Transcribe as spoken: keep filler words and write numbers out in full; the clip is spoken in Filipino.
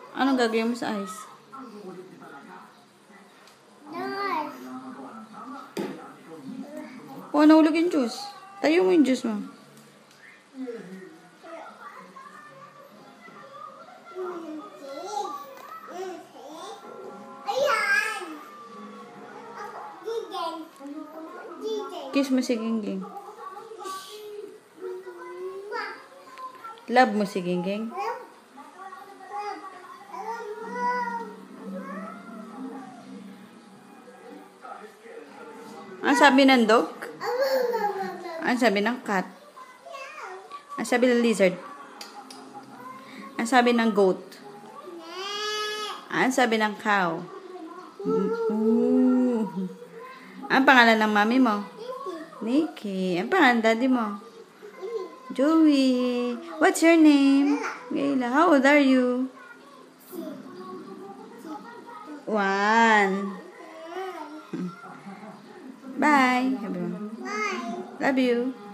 Anong gagawin mo sa ice? Oh, nahulog yung juice. Tayo mo yung juice mo. Kiss mo si Gingging. Love mo si Gingging. Ang sabi ng dog? Ang sabi ng cat? Ang sabi ng lizard? Ang sabi ng goat? Ang sabi ng cow? Ooh. Ang pangalan ng mami mo? Nikki. Ang pangalan ng daddy mo? Joey. What's your name? Gayla. How old are you? One. Bye. Love you.